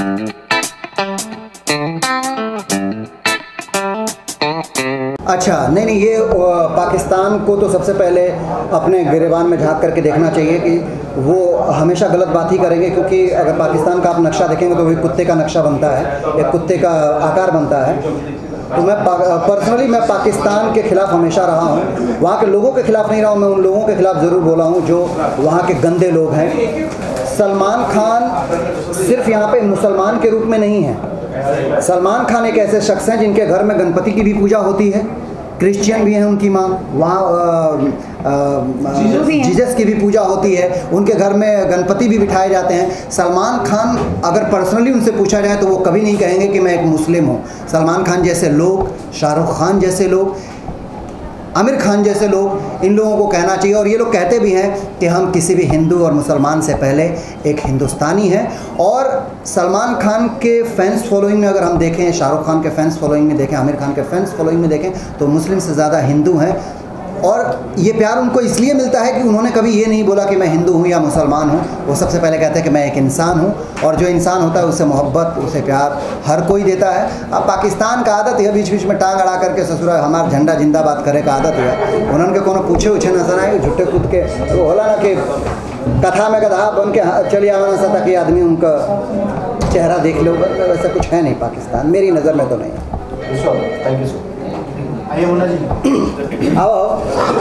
अच्छा, नहीं, ये पाकिस्तान को तो सबसे पहले अपने गिरेबान में झांक करके देखना चाहिए कि वो हमेशा गलत बात ही करेंगे, क्योंकि अगर पाकिस्तान का आप नक्शा देखेंगे तो वही कुत्ते का नक्शा बनता है, एक कुत्ते का आकार बनता है। तो मैं पर्सनली मैं पाकिस्तान के ख़िलाफ़ हमेशा रहा हूँ, वहाँ के लोगों के ख़िलाफ़ नहीं रहा हूँ। मैं उन लोगों के ख़िलाफ़ ज़रूर बोला हूँ जो वहाँ के गंदे लोग हैं। सलमान खान सिर्फ यहाँ पे मुसलमान के रूप में नहीं है। सलमान खान एक ऐसे शख्स हैं जिनके घर में गणपति की भी पूजा होती है, क्रिश्चियन भी हैं उनकी माँ, वहाँ जीसस की भी पूजा होती है, उनके घर में गणपति भी बिठाए जाते हैं। सलमान खान अगर पर्सनली उनसे पूछा जाए तो वो कभी नहीं कहेंगे कि मैं एक मुस्लिम हूँ। सलमान खान जैसे लोग, शाहरुख खान जैसे लोग, आमिर खान जैसे लोग, इन लोगों को कहना चाहिए। और ये लोग कहते भी हैं कि हम किसी भी हिंदू और मुसलमान से पहले एक हिंदुस्तानी हैं। और सलमान खान के फैंस फॉलोइंग में अगर हम देखें, शाहरुख खान के फैंस फॉलोइंग में देखें, आमिर खान के फैंस फॉलोइंग में देखें, तो मुस्लिम से ज़्यादा हिंदू हैं। और ये प्यार उनको इसलिए मिलता है कि उन्होंने कभी ये नहीं बोला कि मैं हिंदू हूँ या मुसलमान हूँ। वो सबसे पहले कहते हैं कि मैं एक इंसान हूँ, और जो इंसान होता है उससे मोहब्बत, उसे प्यार हर कोई देता है। अब पाकिस्तान का आदत है बीच बीच में टांग अड़ा करके ससुरा हमारा झंडा जिंदाबाद करे का आदत है। उन्होंने कोनो पूछे उछे नजर आए झुट्टे कूद के, तो होला ना कि कथा में गधा बन के चली आवाना सा ताकि आदमी उनका चेहरा देख लो। वैसा कुछ है नहीं पाकिस्तान, मेरी नज़र में तो नहीं। Thank you sir. आओ।